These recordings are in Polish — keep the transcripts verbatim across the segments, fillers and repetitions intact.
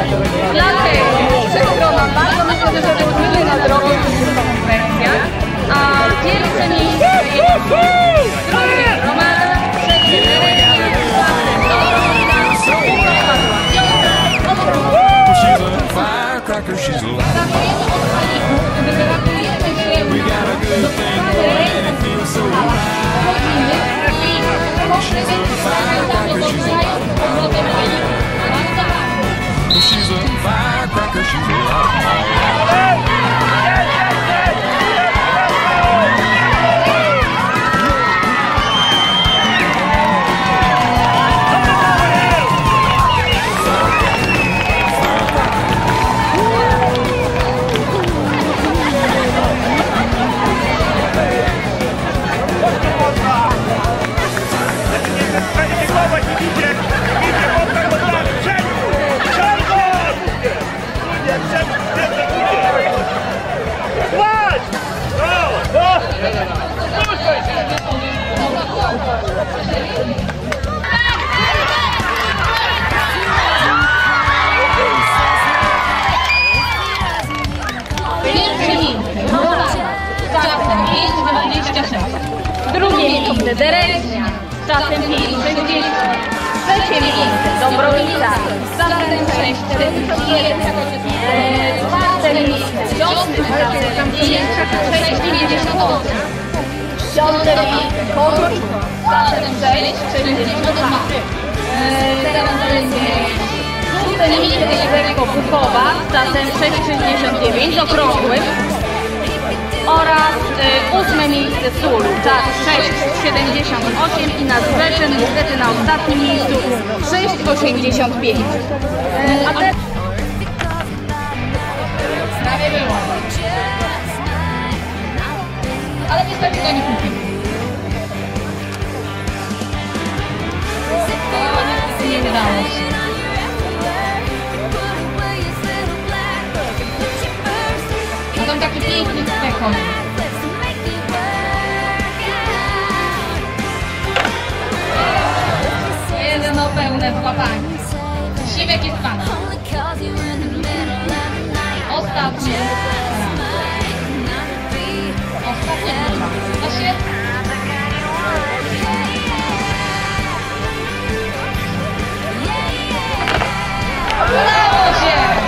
Dlatego przestrona bardzo myślę, że był wyżej na drogę w konkurencjach, a pierwsze miejsce jest drugie Romana, trzecie Teresa, czwarte Dorota, piąta Piąta. She's a firecracker, she's a Drugie miejsce Teresia z czasem pięć sześćdziesiąt. Trzecie miejsce Dąbrowica z czasem sześć czterdzieści jeden. Czwarte miejsce Piąty z czasem pięć sześć dziewięćdziesiąt osiem. Piąte miejsce Kogoś z czasem sześć sześćdziesiąt dwa. Teraz będzie szóste miejsce Lekko Bukowa z czasem sześć sześćdziesiąt dziewięć okrągłym. Oraz y, ósme miejsce Sulu, czas sześć siedemdziesiąt osiem i nasz Rzeszyn niestety na ostatnim miejscu sześć osiemdziesiąt pięć. Y, a te... Prawie było. Ale niestety go nie kupimy. O, niestety nie wydało się. A tam taki piękny tekon. Jedno pełne złapanie. Siwek jest pan. Ostatnie. Ostatnie chyba. To się... Udało się!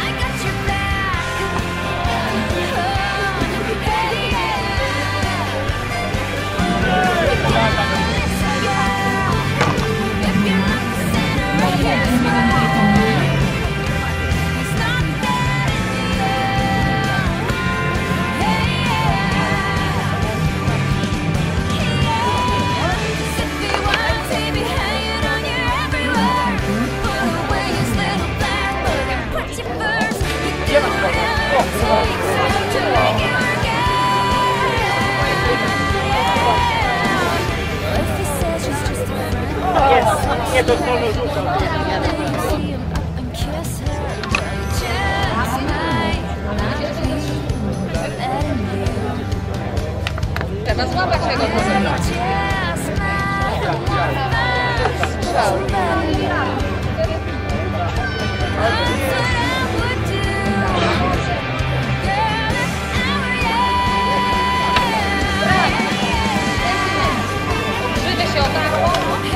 Nie, to wolno rzucam. Trzeba złapać tego pozoru. Żywy się otarło.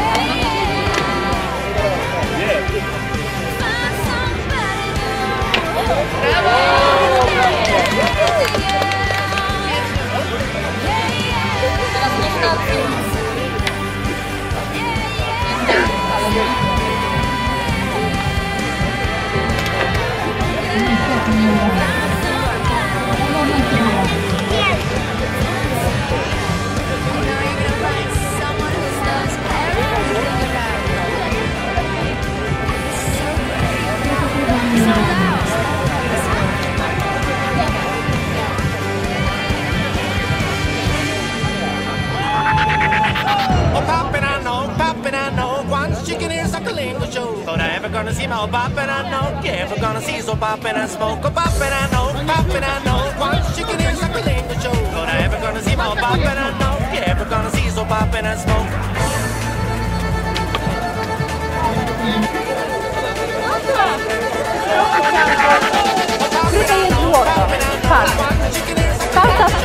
Gonna see my pop and I know, yeah, we're gonna see so pop and I smoke a pop and I know, pop and I know, once chicken ears like a lane to show. But I ever gonna see my pop and I know, yeah, we're gonna see so pop and I smoke. No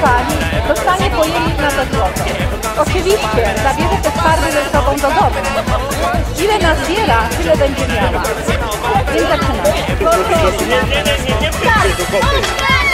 pani dostanie pojeździć na to złoto. Oczywiście zabierze te skarby ze sobą do domu. Ile nazbiera, tyle będzie miała. Więc zaczynamy. Nie, nie, nie, nie, nie wchodźcie do kopy.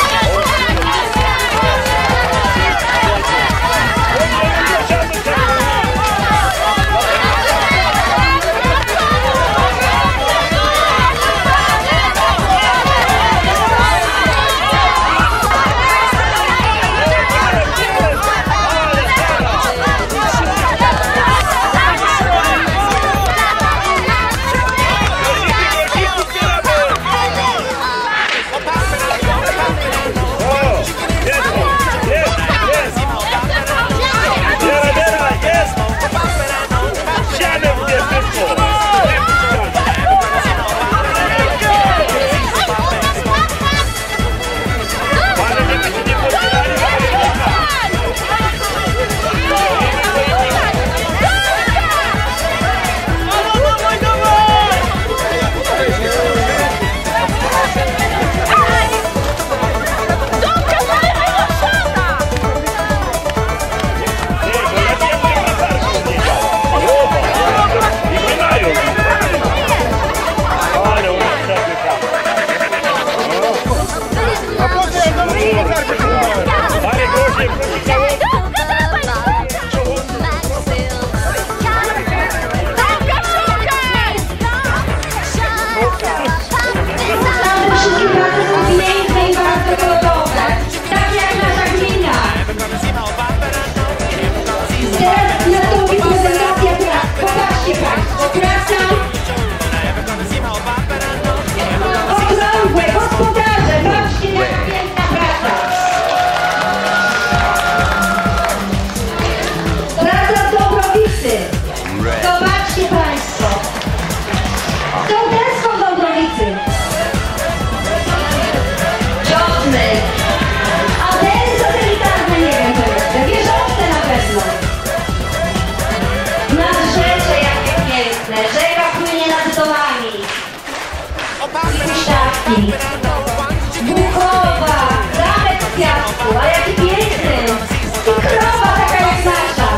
Bukowa, zamek z piasku, a jaki piękny! I krowa taka jak nasza!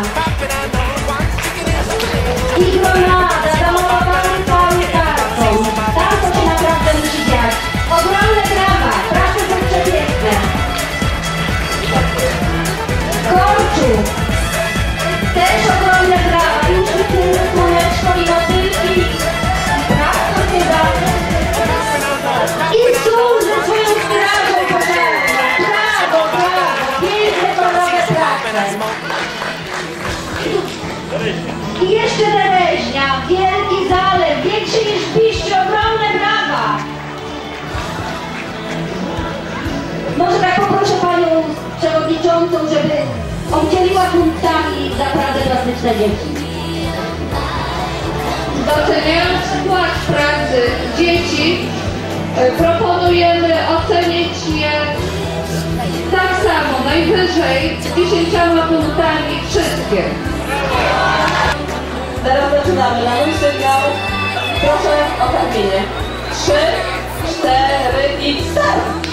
I gronada zamalowana całą kartą. Tam to się naprawdę musi dziać. Ogromne brawa, prace są przepiękne. Korczu! Też ogromne brawa, już wytnęły słoneczko i motylki. Prawko chyba. I służy swoją strażą pożarną. Brawo, brawo, piękne kolorowe prace. I jeszcze Tereźnia, wielki zalew, większy niż Piszcz, ogromne brawa. Może tak poproszę panią przewodniczącą, żeby obdzieliła punktami za pracę plastyczne dzieci. Doceniając wkład pracy dzieci, proponujemy ocenić je tak samo, najwyżej dziesięcioma punktami wszystkie. Teraz zaczynamy. Na mój sygnał proszę o kamienie. Trzy, cztery i start!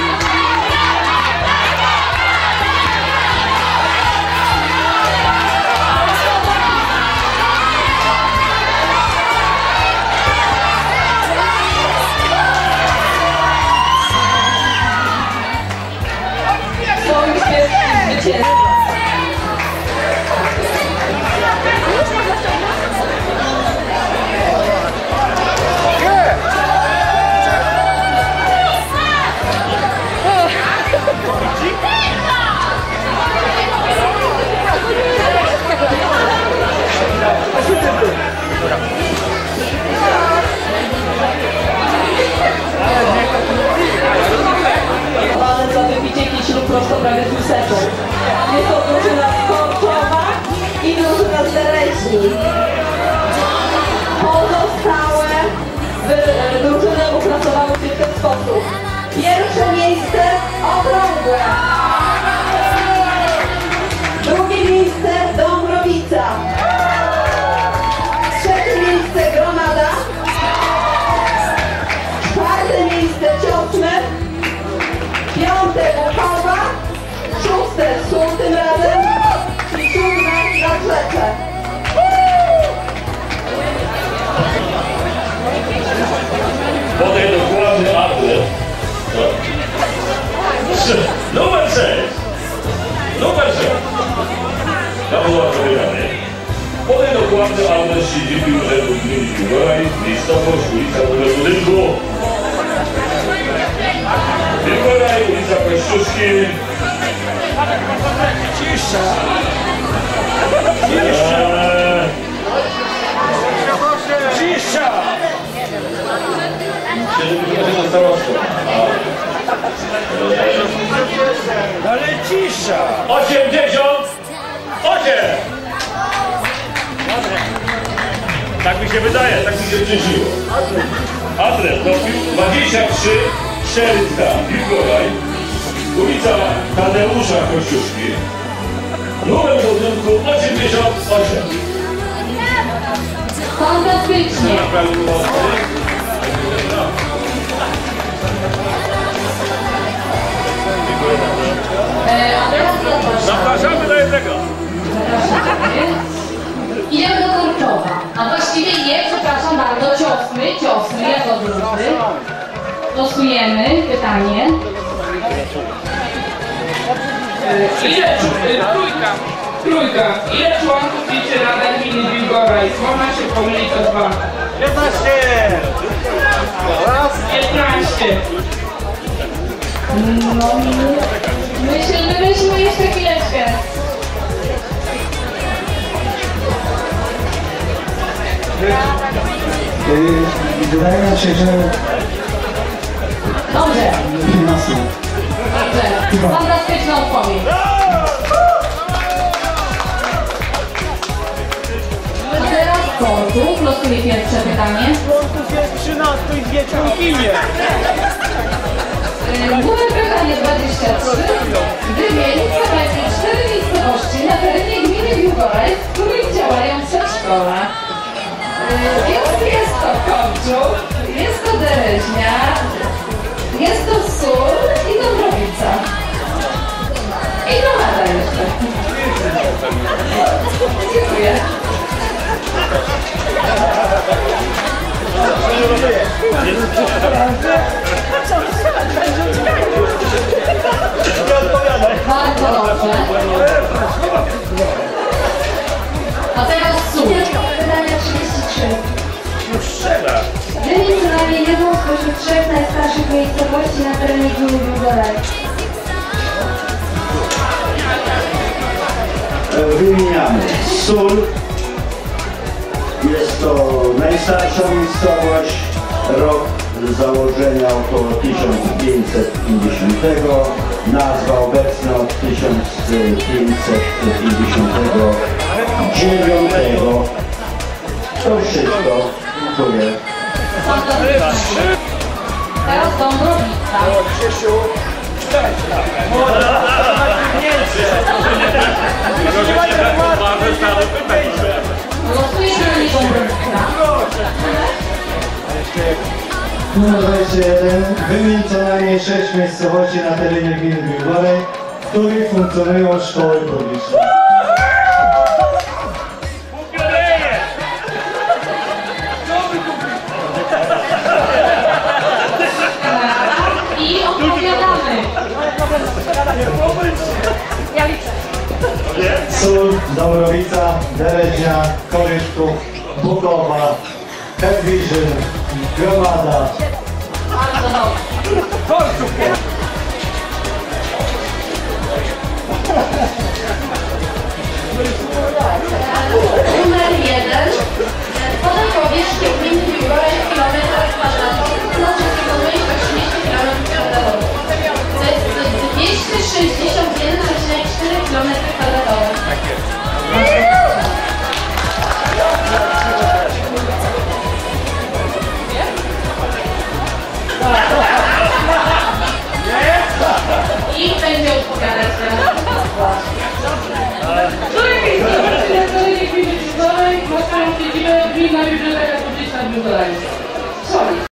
Swoim pierwszym zwycięstwem. Za wypicie kiślu prosto prawie z łysetą. Jest to drużyna Korczowa i drużyna z Tereźni. Pozostałe drużyny upracowały się w ten sposób. Pierwsze miejsce okrągłe. Drugie miejsce Dąbrowica. Trzecie miejsce Gronada. Czwarte miejsce Ciosne. Piąte Bukowa, szóste siedziby Urzędu Gminy Biłgoraj, miejscowość, ulica numer budynku. Biłgoraj, ulica Kościuszki. Cisza! Eee, Cisza! Czyli wychodzi na starostwo. Ale cisza! osiemdziesiąt osiem! Tak mi się wydaje, tak mi się wciążyło. Adres to dwadzieścia trzy Szerycka, Biłgoraj, ulica Tadeusza Kościuszki, numer budynku osiemdziesiąt osiem. Fantastycznie. E, a teraz zobaczmy. Zapraszamy do jednego. Idziemy do Kurczowa. A właściwie nie, przepraszam bardzo, ciosmy, ciosmy, jako drugi. Losujemy pytanie. Ile, trójka, trójka, ile członków liczy Rada Gminy Biłgoraj? Można się pomylić o dwa. piętnaście! piętnaście. No, myślę, że myśmy jeszcze chwileczkę. Wydaje mi się, że Dobrze, piętnaście. dobrze. Fantastyczna odpowiedź. A teraz Korków losuje pierwsze pytanie. Członków jest trzynaście i dwie członkinie. Numer pytania dwadzieścia trzy. Wymienić co najmniej cztery miejscowości na terenie gminy Biłgoraj, w których działają przedszkola. Yy, Więc jest to Korczów, jest to Dereźnia, jest to Sól i Dąbrowica. I Gromada jeszcze. Dziękuję. Bardzo dobrze. A teraz Sól. Pytanie trzydzieści trzy. Już strzela. Wymień co najmniej jedną spośród trzech najstarszych miejscowości na terenie gminy Biłgoraj. Wymieniamy Sól. Jest to najstarsza miejscowość. Rok założenia około tysiąc pięćset pięćdziesiątego. Nazwa obecna od tysiąc pięćset pięćdziesiątego dziewiątego. To wszystko. Dziękuję. Teraz Dąbrowica. Krzysiu. Losujemy na nie Dąbrowica. Numer dwadzieścia jeden. Wymień co najmniej sześć miejscowości na terenie gminy Biłgoraj, w których funkcjonują szkoły publiczne. I odpowiadamy. Ja liczę. Sól, Dąbrowica, Dereźnia, Koryszków, Bukowa, Hedwiżyn, Gromada. Bardzo dobrze. Numer jeden. Podaj powierzchnię gminy Biłgoraj w kilometrach kwadratowych, znaczy wykonuje trzydzieści kilometrów kwadratowych. To jest dwieście sześćdziesiąt jeden przecinek cztery kilometry kwadratowe. I będzie odpowiadać teraz. Które miejscowości na terenie gminy Biłgoraj mają siedzibę Gminna Biblioteka Publiczna w Biłgoraju?